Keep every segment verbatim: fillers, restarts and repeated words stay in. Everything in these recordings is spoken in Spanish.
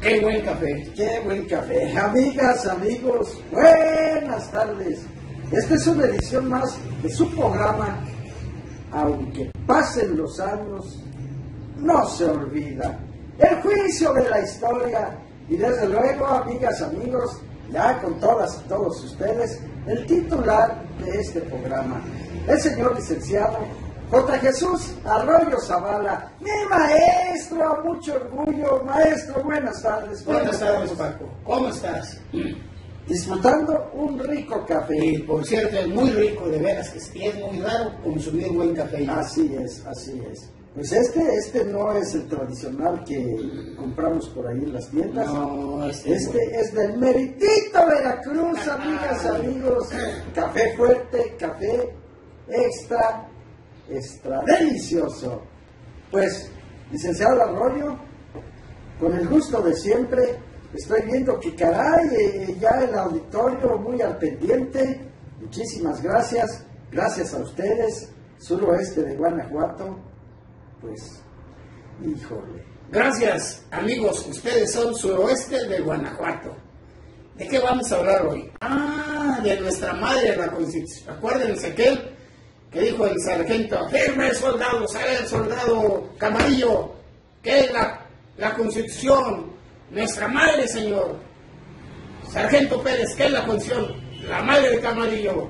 Qué buen café. Qué buen café. Amigas, amigos, buenas tardes. Esta es una edición más de su programa. Aunque pasen los años, no se olvida. El juicio de la historia. Y desde luego, amigas, amigos, ya con todas y todos ustedes, el titular de este programa, el señor licenciado J. Jesús Arroyo Zavala, mi maestro, mucho orgullo. Maestro, buenas tardes. Buenas tardes, Paco. ¿Cómo estás? Disfrutando un rico café. Y por cierto, es muy rico, de veras, que es muy raro consumir buen café. Así es, así es. Pues este, este no es el tradicional que compramos por ahí en las tiendas. No, este, este es del Meritito Veracruz, amigas, amigos. Café fuerte, café extra, extra delicioso. Pues, licenciado Arroyo, con el gusto de siempre, estoy viendo que caray, eh, ya el auditorio muy al pendiente. Muchísimas gracias, gracias a ustedes, suroeste de Guanajuato. Pues, híjole. Gracias, amigos. Ustedes son suroeste de Guanajuato. ¿De qué vamos a hablar hoy? Ah, de nuestra madre, la Constitución. Acuérdense aquel que dijo el sargento: firme soldados, a ver, soldado Camarillo, que es la, la Constitución, nuestra madre, señor. Sargento Pérez, ¿qué es la Constitución? La madre de Camarillo.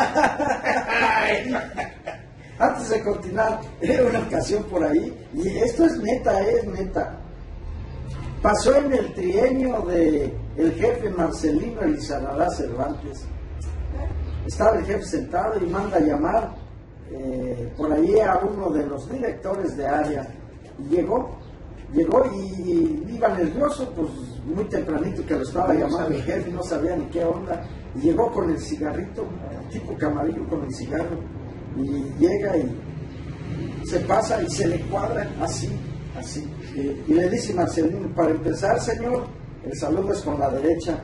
Antes de continuar, era una ocasión por ahí, y esto es neta, es neta. Pasó en el trienio de el jefe Marcelino Elizarrará Cervantes. Estaba el jefe sentado y manda a llamar eh, por ahí a uno de los directores de área. Y llegó, llegó y iba nervioso, pues muy tempranito que lo estaba llamando el jefe, no sabía ni qué onda. Y llegó con el cigarrito, tipo Camarillo con el cigarro. Y llega y se pasa y se le cuadra así, así. Y, y le dice Marcelino: para empezar, señor, el saludo es con la derecha.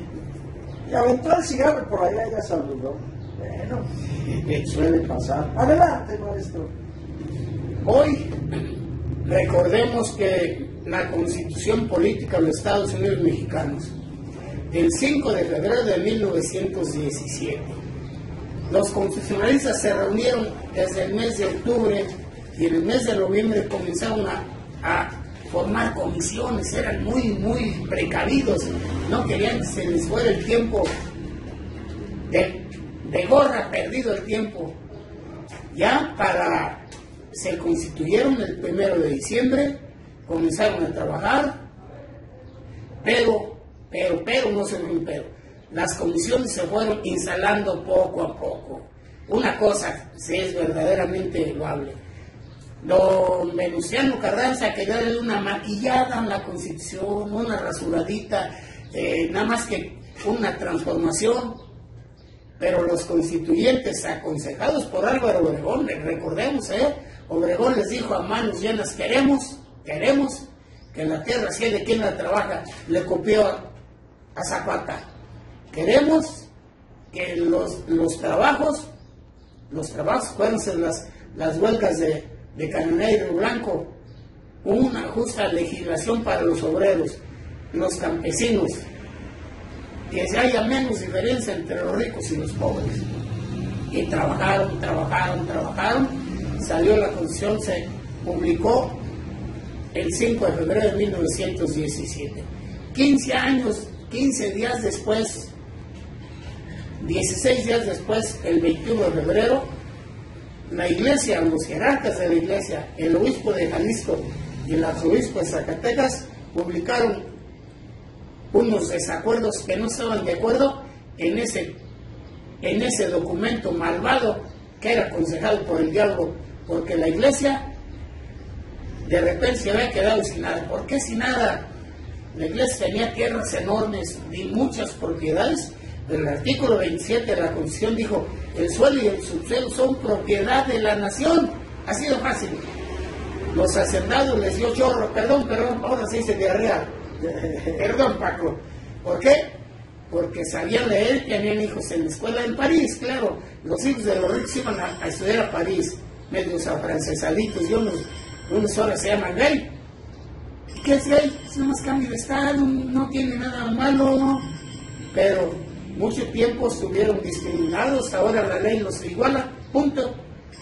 Y aventó el cigarro por allá, ya saludó. Bueno, suele pasar. Adelante, maestro. Hoy recordemos que la Constitución Política de los Estados Unidos Mexicanos, el cinco de febrero de mil novecientos diecisiete, los constitucionalistas se reunieron desde el mes de octubre y en el mes de noviembre comenzaron a, a formar comisiones. Eran muy, muy precavidos, no querían que se les fuera el tiempo de, de gorra, perdido el tiempo. Ya para, se constituyeron el primero de diciembre, comenzaron a trabajar, pero, pero, pero, no se me pero. Las comisiones se fueron instalando poco a poco. Una cosa sí es verdaderamente loable. Don Venustiano Carranza quería darle una maquillada en la Constitución, una rasuradita, eh, nada más que una transformación. Pero los constituyentes, aconsejados por Álvaro Obregón, recordemos, ¿eh? Obregón les dijo a manos llenas: queremos, queremos que la tierra sea de quien la trabaja. Le copió a Zapata. Queremos que los, los trabajos, los trabajos, acuérdense las, las huelgas de, de Cananero Blanco, una justa legislación para los obreros, los campesinos, que se haya menos diferencia entre los ricos y los pobres. Y trabajaron, trabajaron, trabajaron, salió la Constitución, se publicó el cinco de febrero de mil novecientos diecisiete. quince años, quince días después, dieciséis días después, el veintiuno de febrero, la iglesia, los jerarcas de la iglesia, el obispo de Jalisco y el arzobispo de Zacatecas publicaron unos desacuerdos que no estaban de acuerdo en ese, en ese documento malvado que era aconsejado por el diálogo, porque la iglesia de repente se había quedado sin nada. ¿Por qué sin nada? La iglesia tenía tierras enormes y muchas propiedades. El artículo veintisiete de la Constitución dijo: el suelo y el subsuelo son propiedad de la nación. Ha sido fácil. Los hacendados les dio chorro, perdón, perdón, ahora se dice diarrea. Perdón, Paco. ¿Por qué? Porque sabían leer, tenían hijos en la escuela en París, claro. Los hijos de los ricos iban a, a estudiar a París, medios afrancesaditos, y unos, unos ahora se llaman gay. ¿qué es ley? Es nomás cambio de estado, no tiene nada malo, pero mucho tiempo estuvieron discriminados, ahora la ley los iguala, punto.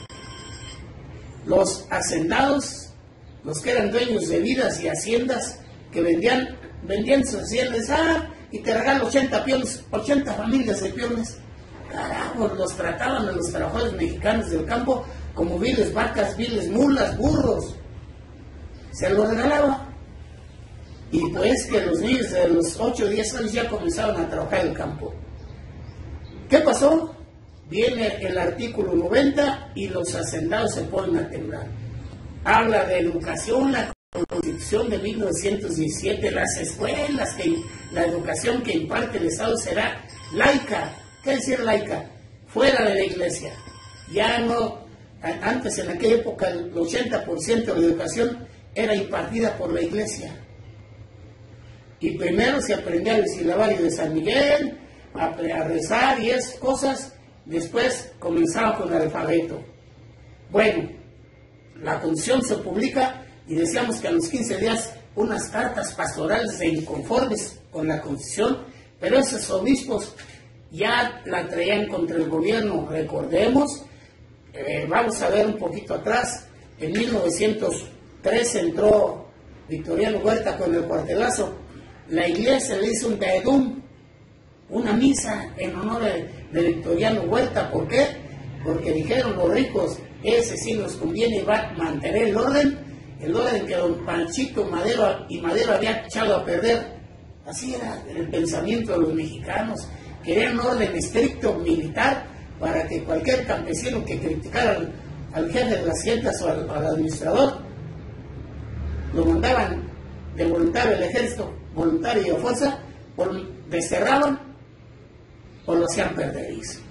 Los hacendados, los que eran dueños de vidas y haciendas, que vendían, vendían sus haciendas, ah, y te regalan ochenta peones, ochenta familias de peones. Carajo, los trataban a los trabajadores mexicanos del campo como viles vacas, viles mulas, burros. Se los regalaba. Y pues que los niños de los ocho o diez años ya comenzaban a trabajar en el campo. ¿Qué pasó? Viene el artículo noventa y los hacendados se ponen a temblar. Habla de educación, la Constitución de mil novecientos diecisiete, las escuelas, que la educación que imparte el Estado será laica. ¿Qué decir laica? Fuera de la iglesia. Ya no, antes en aquella época el ochenta por ciento de la educación era impartida por la iglesia. Y primero se aprendía el silabario de San Miguel, a, a rezar y esas cosas, después comenzaba con el alfabeto. Bueno, la Constitución se publica y decíamos que a los quince días unas cartas pastorales de inconformes con la Constitución, pero esos obispos ya la traían contra el gobierno. Recordemos, eh, vamos a ver un poquito atrás, en mil novecientos tres entró Victoriano Huerta con el cuartelazo. La iglesia le hizo un teedum, una misa en honor de, de Victoriano Huerta. ¿Por qué? Porque dijeron los ricos, ese sí nos conviene, va a mantener el orden, el orden que don Panchito Madero y Madero había echado a perder. Así era el pensamiento de los mexicanos. Querían un orden estricto militar para que cualquier campesino que criticara al, al jefe de las haciendas o al, al administrador, lo mandaban de voluntario al ejército, voluntario y a fuerza, o lo desterraban o lo hacían perderísimo.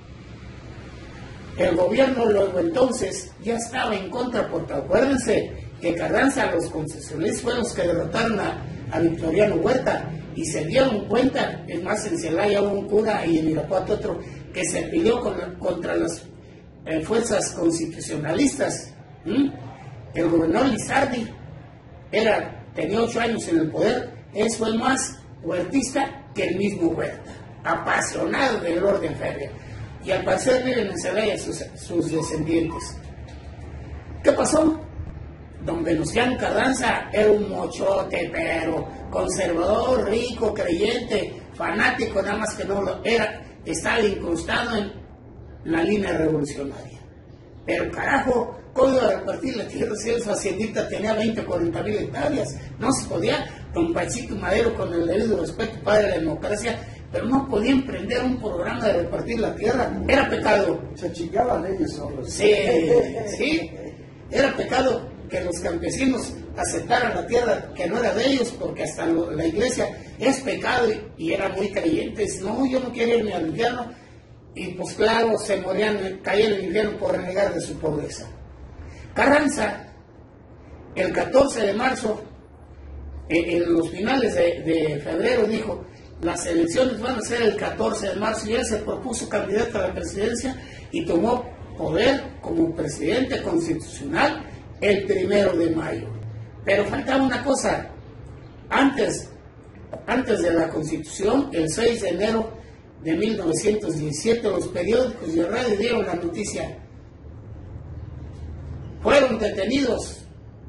El gobierno luego entonces ya estaba en contra, porque acuérdense que Carranza, los concesionalistas fueron los que derrotaron a, a Victoriano Huerta, y se dieron cuenta. Es más, en Celaya hubo un cura y en Irapuato otro que se peleó con, contra las eh, fuerzas constitucionalistas. ¿Mm? El gobernador Lizardi era, tenía ocho años en el poder, es fue más huertista que el mismo Huerta, apasionado del orden federal, y al parecer viven en Celaya sus, sus descendientes. ¿Qué pasó? Don Venustiano Carranza era un mochote, pero conservador, rico, creyente, fanático, nada más que no lo era, estaba incrustado en la línea revolucionaria. Pero carajo, ¿cómo iba a repartir la tierra si su haciendita tenía veinte o cuarenta mil hectáreas? No se podía. Don Panchito Madero, con el debido respeto, padre de la democracia, pero no podía emprender un programa de repartir la tierra. Era pecado. Se chingaban ellos solos. Sí, sí, era pecado que los campesinos aceptaran la tierra que no era de ellos, porque hasta lo, la iglesia es pecado, y, y eran muy creyentes. No, yo no quiero irme al infierno, y pues claro, se morían, caían en el infierno por renegar de su pobreza. Carranza, el catorce de marzo, en, en los finales de, de febrero, dijo: las elecciones van a ser el catorce de marzo, y él se propuso candidato a la presidencia y tomó poder como presidente constitucional el primero de mayo. Pero faltaba una cosa. Antes, antes de la Constitución, el seis de enero de mil novecientos diecisiete, los periódicos y el radio dieron la noticia: fueron detenidos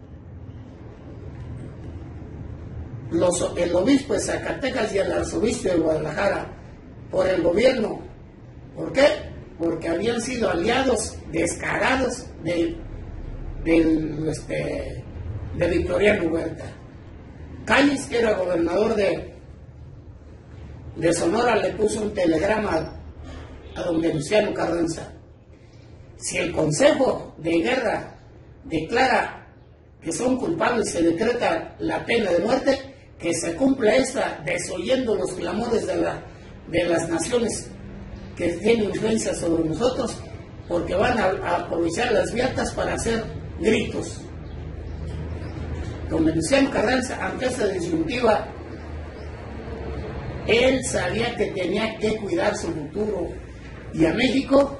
los, el obispo de Zacatecas y el arzobispo de Guadalajara por el gobierno. ¿Por qué? Porque habían sido aliados descarados de del este, de Victoriano Huerta. Calles, que era gobernador de, de Sonora, le puso un telegrama a don Venustiano Carranza: si el Consejo de Guerra declara que son culpables, se decreta la pena de muerte, que se cumpla esta, desoyendo los clamores de, la, de las naciones que tienen influencia sobre nosotros, porque van a, a aprovechar las viatas para hacer gritos. Don Venustiano Carranza, ante esta disyuntiva, él sabía que tenía que cuidar su futuro, y a México,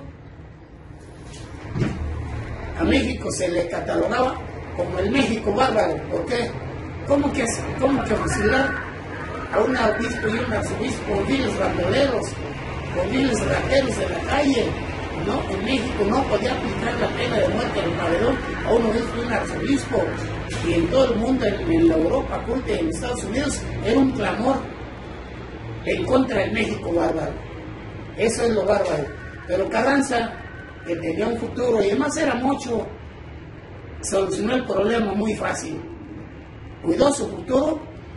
a México se le catalogaba como el México bárbaro. ¿Por qué? ¿Cómo que, cómo que fusilar a un obispo y un arzobispo con viles bandoleros, con viles rateros de la calle? ¿No? En México no podía aplicar la pena de muerte en el paredón a un obispo y un arzobispo. Y en todo el mundo, en, en la Europa culta y en Estados Unidos, era un clamor en contra de México bárbaro. Eso es lo bárbaro. Pero Carranza, que tenía un futuro y además era mucho, solucionó el problema muy fácil. Cuidó su futuro,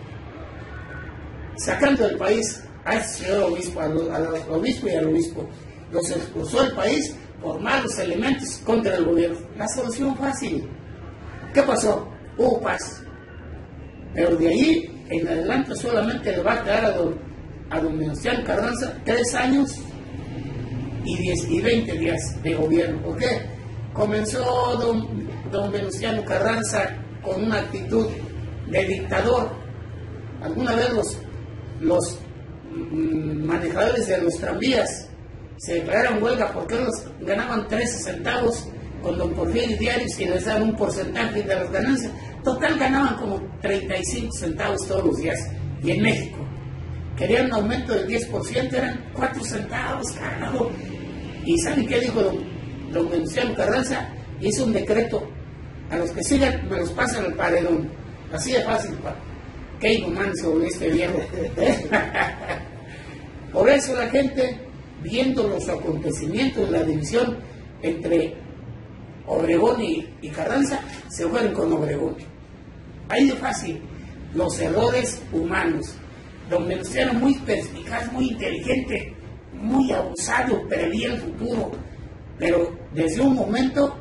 sacando del país a ese señor obispo, al, al obispo y al obispo. Los expulsó del país por malos elementos contra el gobierno. La solución fácil. ¿Qué pasó? Hubo paz. Pero de ahí en adelante solamente le va a quedar a don, a don Venustiano Carranza tres años y, diez, y veinte días de gobierno. ¿Por qué? Comenzó don, don Venustiano Carranza con una actitud de dictador. Alguna vez los, los mm, manejadores de los tranvías se declararon huelga porque los ganaban trece centavos con don Porfirio Diarios y les daban un porcentaje de las ganancias. Total ganaban como treinta y cinco centavos todos los días. Y en México querían un aumento del diez por ciento, eran cuatro centavos, carajo. ¿Y saben qué dijo don, don Venustiano Carranza? Hizo un decreto: a los que sigan me los pasan al paredón. Así de fácil, pa. Qué inhumano se volvió este viejo. Por eso la gente, viendo los acontecimientos de la división entre Obregón y, y Carranza, se fueron con Obregón. Ahí de fácil, los errores humanos. Don Venustiano, muy perspicaz, muy inteligente, muy abusado, preveía el futuro, pero desde un momento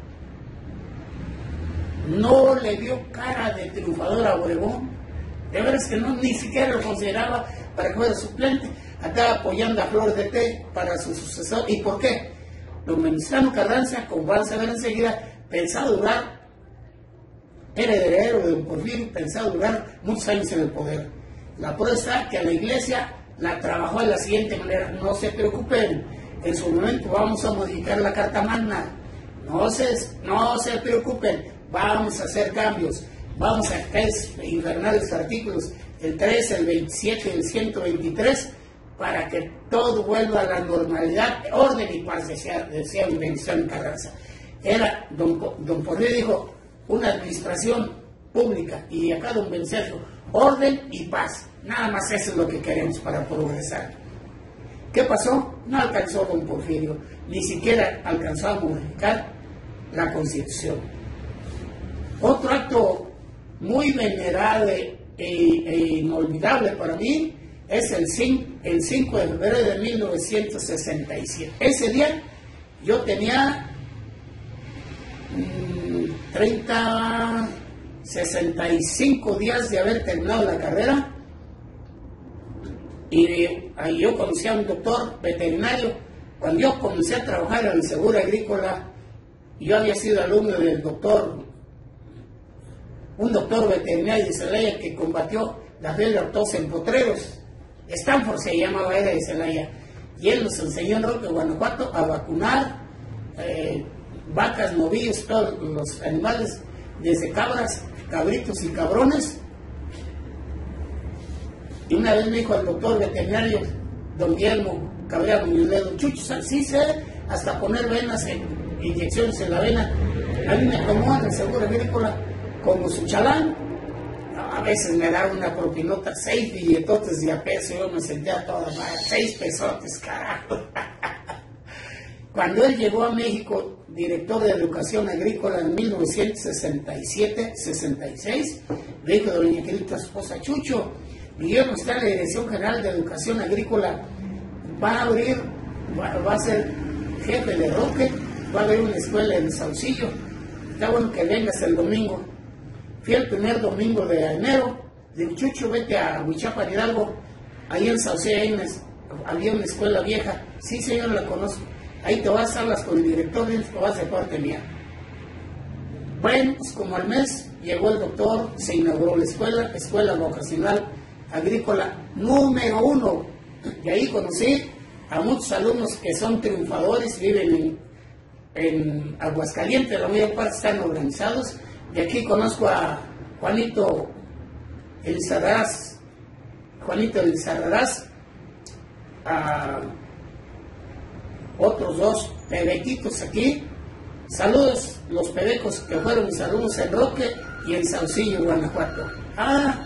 no le dio cara de triunfador a Obregón. De veras que no, ni siquiera lo consideraba para que fuera suplente. Andaba apoyando a Flores de Té para su sucesor. ¿Y por qué? Don Venustiano Carranza, como van a ver enseguida, pensaba durar, era heredero de don Porfirio, pensaba durar muchos años en el poder. La prueba está que a la iglesia la trabajó de la siguiente manera: no se preocupen, en su momento vamos a modificar la Carta Magna, no se, no se preocupen, vamos a hacer cambios, vamos a quitar infernales artículos, el trece, el veintisiete y el ciento veintitrés, para que todo vuelva a la normalidad, orden y paz, decía, decía don Venustiano Carranza. Era, don, don Porfirio dijo, una administración pública, y acá don Venustiano, orden y paz, nada más eso es lo que queremos para progresar. ¿Qué pasó? No alcanzó don Porfirio, ni siquiera alcanzó a modificar la Constitución. Otro acto muy venerable e, e inolvidable para mí es el cinco de febrero de mil novecientos sesenta y siete. Ese día yo tenía mmm, treinta, sesenta y cinco días de haber terminado la carrera, y ahí yo conocí a un doctor veterinario. Cuando yo comencé a trabajar en el seguro agrícola, yo había sido alumno del doctor, un doctor veterinario de Celaya que combatió la fiebre aftosa en potreros. Stanford se llamaba, era de Celaya, y él nos enseñó en Roque, Guanajuato, a vacunar eh, vacas, novillos, todos los animales, desde cabras, cabritos y cabrones. Y una vez me dijo el doctor veterinario, don Guillermo Cabrera Muñoz, Chucho, sí sé hasta poner venas, en, inyecciones en la vena. A mí me tomó en el seguro agrícola como su chalán. A veces me daban una propinota, seis billetotes de a peso, yo me sentía toda madre, seis pesotes, carajo. Cuando él llegó a México, director de Educación Agrícola en mil novecientos sesenta y siete sesenta y seis, le dijo a doña querida esposa, Chucho, Guillermo está en la Dirección General de Educación Agrícola, va a abrir, va, va a ser jefe de Roque, va a abrir una escuela en Saucillo, está bueno que vengas el domingo. Fui el primer domingo de enero, le dije, Chucho, vete a Huichapan, Hidalgo, ahí en Saucillo hay una, había una escuela vieja. Sí, señor, la conozco. Ahí te vas a hablar con el director y te vas de parte mía. Bueno, pues como al mes llegó el doctor, se inauguró la escuela, Escuela Vocacional Agrícola número uno. Y ahí conocí a muchos alumnos que son triunfadores, viven en, en Aguascalientes, la mayor parte están organizados. Y aquí conozco a Juanito Elizarraz, Juanito Elizarraz, a otros dos pedequitos aquí. Saludos los pedecos que fueron mis alumnos en Roque y en Saucillo, Guanajuato. Ah,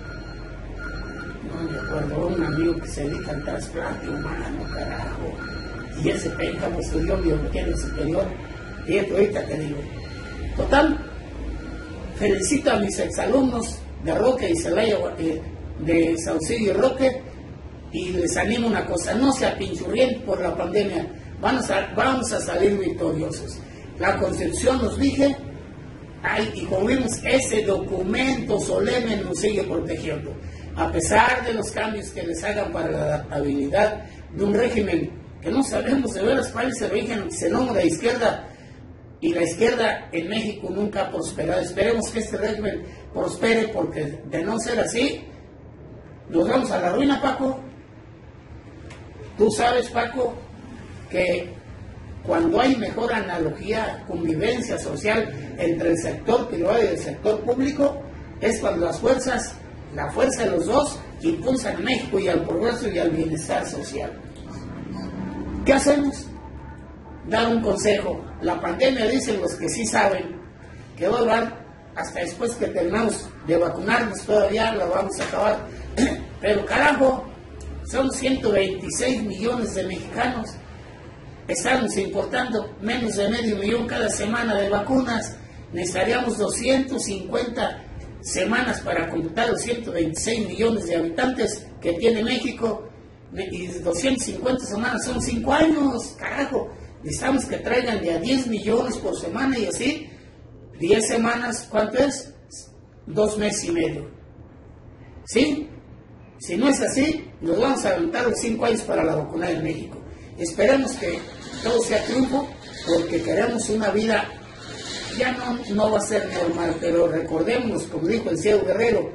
no me acuerdo, un amigo que se dedica al trasplante humano, carajo. Y ese pénjamo estudió biología en el superior. Y esto ahorita te digo. Total, felicito a mis exalumnos de Roque y Celaya, de Saucillo y Roque, y les animo una cosa: no se apinchurrien por la pandemia, vamos a, vamos a salir victoriosos. La Constitución nos dije, ay, y como vimos, ese documento solemne nos sigue protegiendo, a pesar de los cambios que les hagan para la adaptabilidad de un régimen que no sabemos de veras cuál es el régimen xenófobo de izquierda, y la izquierda en México nunca ha prosperado. Esperemos que este régimen prospere, porque de no ser así, nos vamos a la ruina, Paco. Tú sabes, Paco, que cuando hay mejor analogía, convivencia social entre el sector privado y el sector público, es cuando las fuerzas, la fuerza de los dos, impulsan a México y al progreso y al bienestar social. ¿Qué hacemos? Dar un consejo. La pandemia, dicen los que sí saben, que va a durar hasta después que terminamos de vacunarnos, todavía la vamos a acabar. Pero carajo, son ciento veintiséis millones de mexicanos. Estamos importando menos de medio millón cada semana de vacunas. Necesitaríamos doscientas cincuenta semanas para completar los ciento veintiséis millones de habitantes que tiene México. Y doscientas cincuenta semanas son cinco años, carajo. Necesitamos que traigan de a diez millones por semana, y así, diez semanas, ¿cuánto es? Dos meses y medio. ¿Sí? Si no es así, nos vamos a aventar los cinco años para la vacuna en México. Esperemos que todo sea triunfo, porque queremos una vida, ya no, no va a ser normal, pero recordemos, como dijo el ciego Guerrero,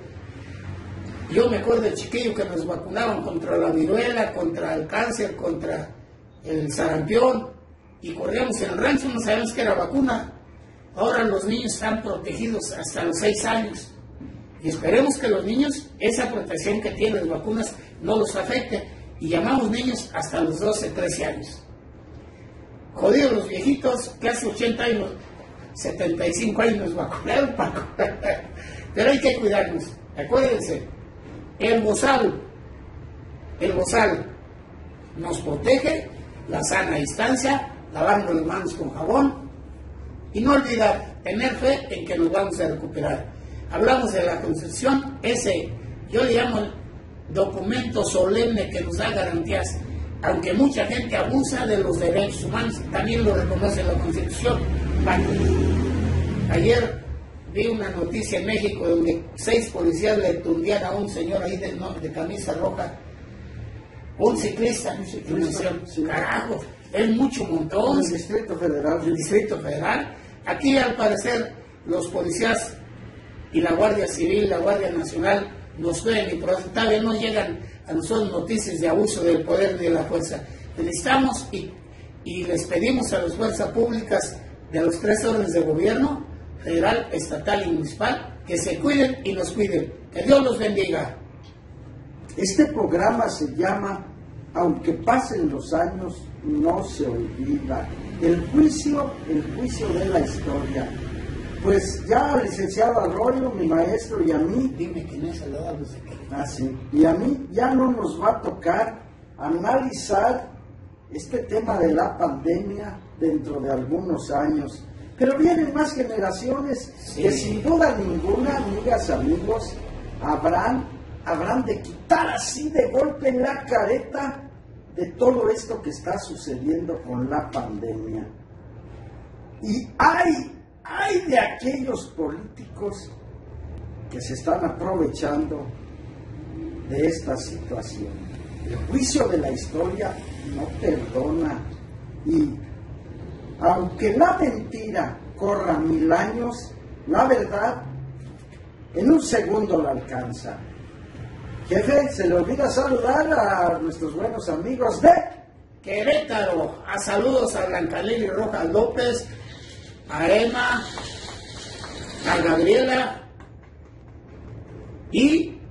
yo me acuerdo del chiquillo que nos vacunaban contra la viruela, contra el cáncer, contra el sarampión, y corríamos en el rancho, no sabemos que era vacuna. Ahora los niños están protegidos hasta los seis años. Y esperemos que los niños, esa protección que tienen las vacunas, no los afecte. Y llamamos niños hasta los doce, trece años. Jodidos los viejitos, que hace ochenta años, setenta y cinco años nos vacunaron, Paco. Pero hay que cuidarnos. Acuérdense, el bozal, el bozal nos protege, la sana distancia, lavarnos las manos con jabón, y no olvidar, tener fe en que nos vamos a recuperar. Hablamos de la Constitución, ese, yo le llamo el documento solemne que nos da garantías, aunque mucha gente abusa de los derechos humanos, también lo reconoce la Constitución. Bueno, ayer vi una noticia en México donde seis policías le tundían a un señor ahí de, no, de camisa roja, un ciclista, un ciclista, sí. Carajo, es mucho montón. El Distrito Federal. El Distrito Federal. Aquí, al parecer, los policías y la Guardia Civil, la Guardia Nacional, nos ven y por todavía no llegan a nosotros noticias de abuso del poder de la fuerza. Necesitamos y, y les pedimos a las fuerzas públicas de los tres órdenes de gobierno, federal, estatal y municipal, que se cuiden y nos cuiden. Que Dios los bendiga. Este programa se llama Aunque pasen los años, no se olvida. El juicio, el juicio de la historia. Pues ya al licenciado Arroyo, mi maestro, y a mí, dime quién es el lado de qué. Ah, sí. Y a mí ya no nos va a tocar analizar este tema de la pandemia dentro de algunos años. Pero vienen más generaciones, sí, que sin duda ninguna, amigas, amigos, habrán, habrán de quitar así de golpe la careta de todo esto que está sucediendo con la pandemia. Y hay, hay de aquellos políticos que se están aprovechando de esta situación. El juicio de la historia no perdona, y aunque la mentira corra mil años, la verdad en un segundo la alcanza. Jefe, se le olvida saludar a nuestros buenos amigos de Querétaro. A saludos a Blanca Lili Rojas López, a Emma, a Gabriela y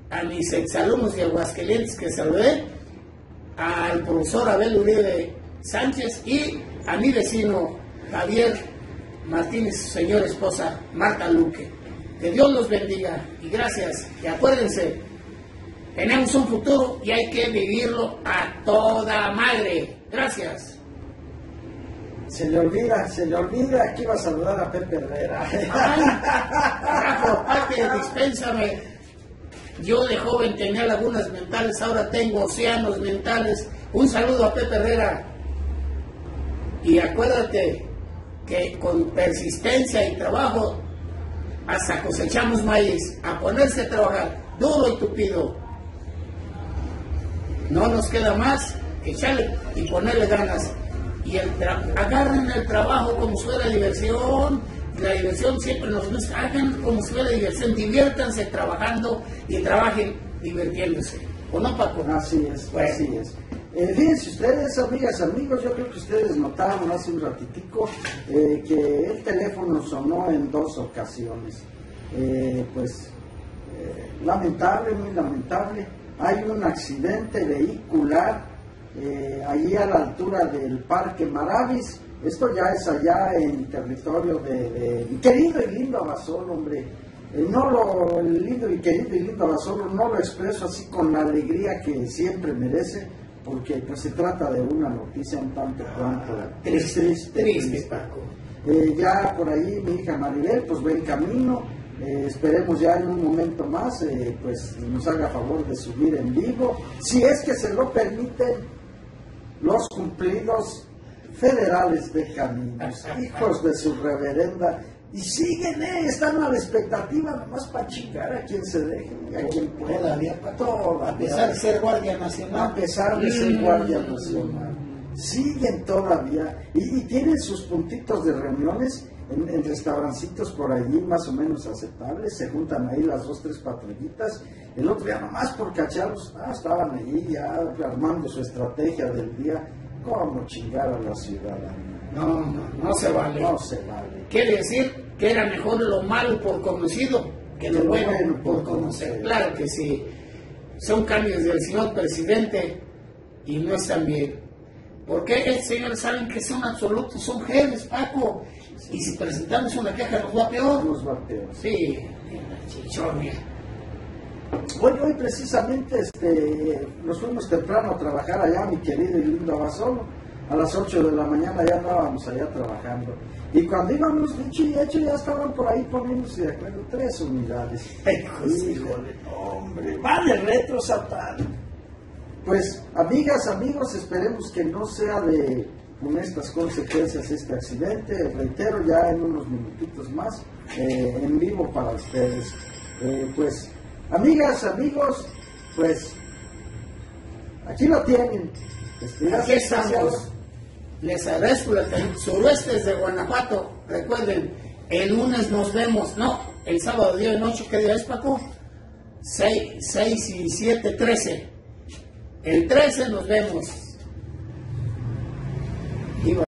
a mis exalumnos de Aguascalientes que saludé, al profesor Abel Uribe Sánchez y a mi vecino Javier Martínez, su señora esposa Marta Luque. Que Dios los bendiga y gracias. Y acuérdense, tenemos un futuro y hay que vivirlo a toda madre. Gracias. Se le olvida, se le olvida que iba a saludar a Pepe Herrera. Ay, carajo, Pate, dispénsame. Yo de joven tenía lagunas mentales, ahora tengo océanos mentales. Un saludo a Pepe Herrera. Y acuérdate que con persistencia y trabajo hasta cosechamos maíz. A ponerse a trabajar duro y tupido. No nos queda más que echarle y ponerle ganas. Y el agarren el trabajo como si fuera diversión. La diversión siempre nos gusta. Hagan como si fuera diversión. Diviértanse trabajando y trabajen divirtiéndose. ¿O no, Paco? Así es, bueno. Así es. Eh, fíjense ustedes, amigas, amigos, yo creo que ustedes notaron hace un ratitico eh, que el teléfono sonó en dos ocasiones. Eh, pues, eh, lamentable, muy lamentable. Hay un accidente vehicular Eh, allí a la altura del Parque Maravis. Esto ya es allá en territorio de, de mi querido y lindo Abasolo, hombre. Eh, no lo, el lindo y querido y lindo Abasolo no lo expreso así con la alegría que siempre merece, porque pues se trata de una noticia un tanto cuanto triste, triste, triste, Paco. Eh, ya por ahí mi hija Maribel pues va en camino. Eh, esperemos ya en un momento más eh, pues nos haga favor de subir en vivo, si es que se lo permiten los cumplidos federales de caminos, hijos de su reverenda, y siguen, eh, están a la expectativa nomás para chingar a quien se deje, a quien pueda, todavía, todavía, a pesar de ser Guardia Nacional, a pesar de ser Guardia Nacional, siguen todavía, y, y tienen sus puntitos de reuniones en, en restaurancitos por allí más o menos aceptables, se juntan ahí las dos, tres patrullitas. El otro día nomás por cacharlos, ah, estaban ahí ya armando su estrategia del día, cómo chingar a la ciudadanía. No, no, no se vale. No se vale. Quiere decir que era mejor lo malo por conocido que lo bueno, bueno por conocer. conocer. Claro que sí. Son cambios del señor presidente y no están bien. Porque el señores saben que son absolutos, son jefes, Paco. Y si presentamos una queja nos va peor. Nos va peor. Sí, en la chichorria. Hoy, hoy precisamente este, nos fuimos temprano a trabajar allá, mi querido y lindo Abasolo. A las ocho de la mañana ya andábamos allá trabajando. Y cuando íbamos, dicho y hecho, ya estaban por ahí poniéndose de acuerdo tres unidades. Híjole, híjole, hombre, vale retro Satán. Pues, amigas, amigos, esperemos que no sea de funestas consecuencias este accidente. Reitero, ya en unos minutitos más, eh, en vivo para ustedes. Eh, pues, amigas, amigos, pues, aquí lo tienen. Aquí estamos. Les agradezco la suroeste de Guanajuato. Recuerden, el lunes nos vemos. No, el sábado día de noche, ¿qué día es, Paco? seis y siete, trece. El trece nos vemos.